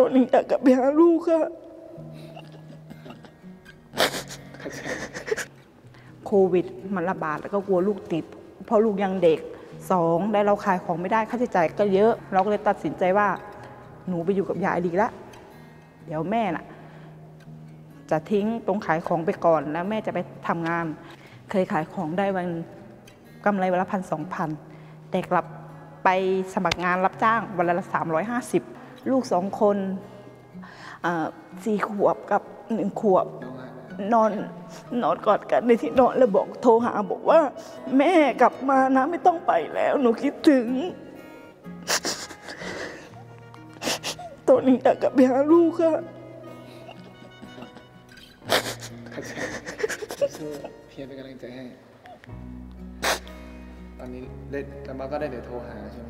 อนนี้อยากกลับไปหาลูกค่ะโควิดมันระบาดแล้วก็กลัวลูกติดเพราะลูกยังเด็ก2ได้เราขายของไม่ได้ค่าใช้จ่ายก็เยอะเราก็เลยตัดสินใจว่าหนูไปอยู่กับยายดีละเดี๋ยวแม่น่ะจะทิ้งตรงขายของไปก่อนแล้วแม่จะไปทำงานเคยขายของได้วันกำไรวันละ1,000-2,000แต่กลับไปสมัครงานรับจ้างวันละ350ลูก2 คน4 ขวบกับ1 ขวบนอนกอดกันในที่นอนแล้วบอกโทรหาบอกว่าแม่กลับมานะไม่ต้องไปแล้วหนูคิดถึงตอนนี้อยากกลับไปหาลูกค่ะเพียรเป็นกำลังใจให้ตอนนี้ได้กลับมาก็ได้เดี๋ยวโทรหาใช่ไหม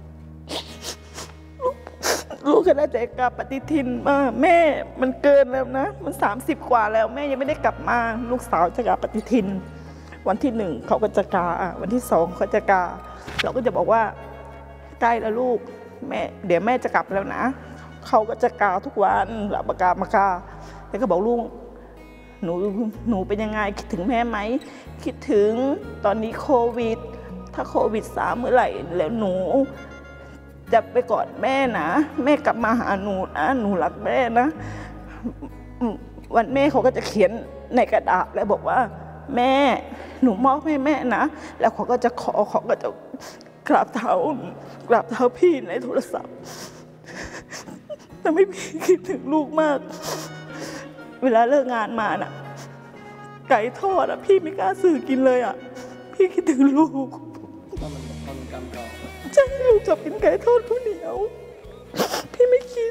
ลูกก็ได้แต่กลับปฏิทินมาแม่มันเกินแล้วนะมัน30 กว่าแล้วแม่ยังไม่ได้กลับมาลูกสาวจะกลับปฏิทินวันที่1เขาก็จะกาวันที่2เขาจะกาเราก็จะบอกว่าใกล้แล้วลูกแม่เดี๋ยวแม่จะกลับแล้วนะเขาก็จะกาทุกวันหลับกามากาแล้วก็บอกลูกหนูเป็นยังไงคิดถึงแม่ไหมคิดถึงตอนนี้โควิดถ้าโควิด3เมื่อไหร่แล้วหนูจะไปกอดแม่นะแม่กลับมาหาหนูนะหนูรักแม่นะวันแม่เขาก็จะเขียนในกระดาษแล้วบอกว่าแม่หนูมอบให้แม่นะแล้วเขาก็จะเขาก็จะกราบเท้าพี่ในโทรศัพท์แต่ไม่พี่คิดถึงลูกมากเวลาเลิกงานมาน่ะไก่ทอดอ่ะพี่ไม่กล้าซื้อกินเลยอ่ะพี่คิดถึงลูกมันกำกองใช่ลูกชอบกินไก่ทอดข้าวเหนียวพี่ไม่กิน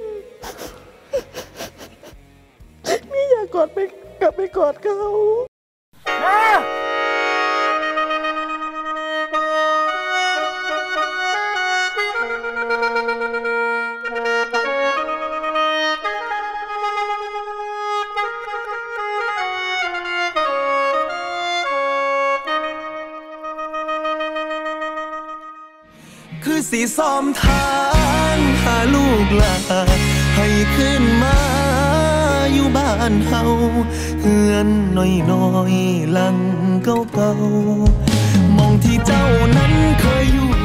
พี่อยากกลับไปกอดเขาคือสีซ้อมทางหาลูกหลานให้ขึ้นมาอยู่บ้านเฮาเฮือนน้อยๆหลังเก่าๆมองที่เจ้านั้นเคยอยู่